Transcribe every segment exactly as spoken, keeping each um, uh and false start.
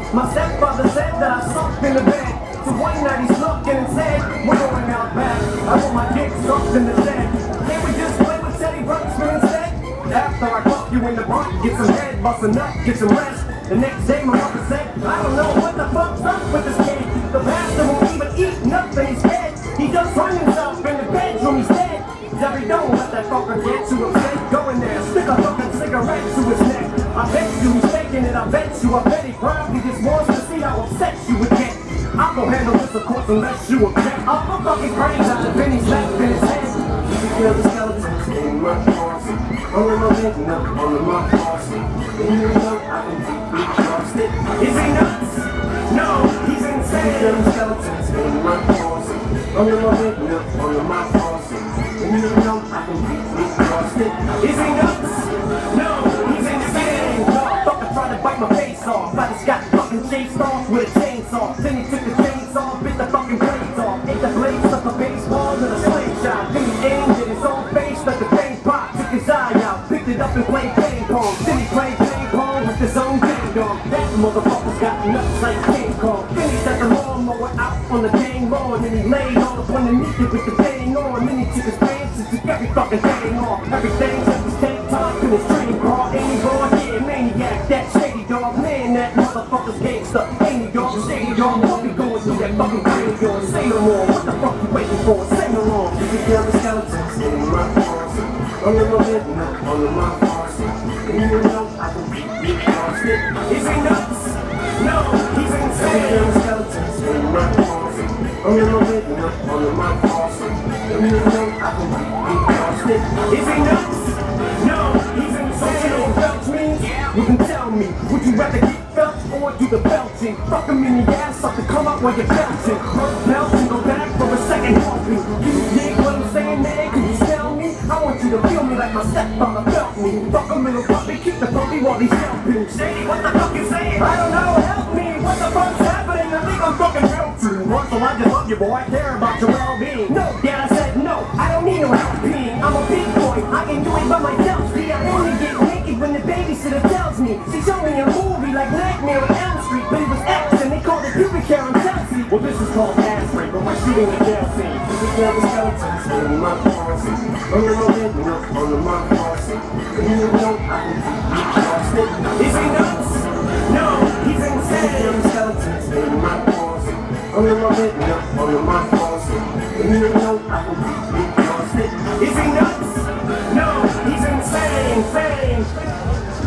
My stepfather said that I sucked in the bed. So one night he snuck in and said, we're going out back. I want my dick sucked in the shed. Can't we just play with Teddy Ruxpin instead? After I fuck you in the butt, get some head, bust a nut, get some rest. The next day my mother said, I don't know what the fuck's up with this kid. The bastard won't even eat nothing, he's dead. He just hung himself in the bedroom, he's dead. Jerry, don't let that fucker get too upset. Go in there, stick a fucking cigarette to his neck. I bet you he's faking it, I bet you, I bet he probably just wants to see how upset you would get. I'll go handle this, of course, unless you object. I'll put fucking brains out of Benny's left in his head. You can feel the skeletons in my closet. All in my bed, up all in my closet. And you know I can deeply trust it. Is he nuts? No, he's insane. You can feel the skeletons in my closet. All in my bed, up all in my closet. And you know I can deeply trust it. Is he nuts? No, he's insane. No, fucker tried to bite my face off. I just got fucking chased off with a chainsaw. Then he took the chainsaw, bit the fucking blades off. Ate the blades of a baseball and a slingshot. Then he aimed at his own face like the paint pot. Took his eye out, picked it up and played ping pong. Then he played ping pong with his own ding dong. That motherfucker's got nuts like King Kong. Then he set the lawnmower out on the dang lawn. And he laid all up underneath it with the thing on. Then he took his pants and took every fucking thing off. Everything except his tank top and his train car. Ain't he born? Yeah, maniac, that shady dog. Man, that motherfucker's gangster. Ain't he dog, shady dog. What be going through that fucking brain of yours? Say no more, what the fuck you waiting for? Sing along. You can feel the skeletons in my closet. All in my bed, not all in my closet. And you know I can beat me lost it. Is he nuts? No, he's insane. You can feel the skeletons in my closet. All in my bed, not all in my closet. And you know I can beat me lost it. Is he nuts? No, he's insane. You know what belch means? You can tell me, would you rather get belched or do the belching? Fuck him in the ass up to come up while you're belching. First belch and go back for a second heartbeat. You dig what I'm saying, man? Can you smell me? I want you to feel me like my stepfather felt me. Fuck a little puppy, keep the puppy while he's helping. Shady, what the fuck you saying? I don't know, help me. What the fuck's happening? I think I'm fucking melting. Once so I just love you, boy. I care about your well-being. No, Dad, I said no. I don't need no help peeing. I'm a big boy. I can do it by myself. See, I only get naked when the babysitter tells me. She showed me a movie like Nightmare on Elm Street, but it was X and they called it pubic hair on Chelsea. Well, this is called ass rape, but we're shooting a jail scene. You can feel the skeletons in my closet. All in my bed, not all in my closet. And you know I can deeply trust it. Is he nuts? No, he's insane. You can feel the skeletons in my closet. All in my bed, not all in my closet. And you know I can deeply trust it. Is he nuts? No, he's insane. Insane.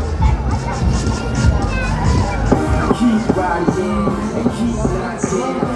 Keep riding and keep not dead.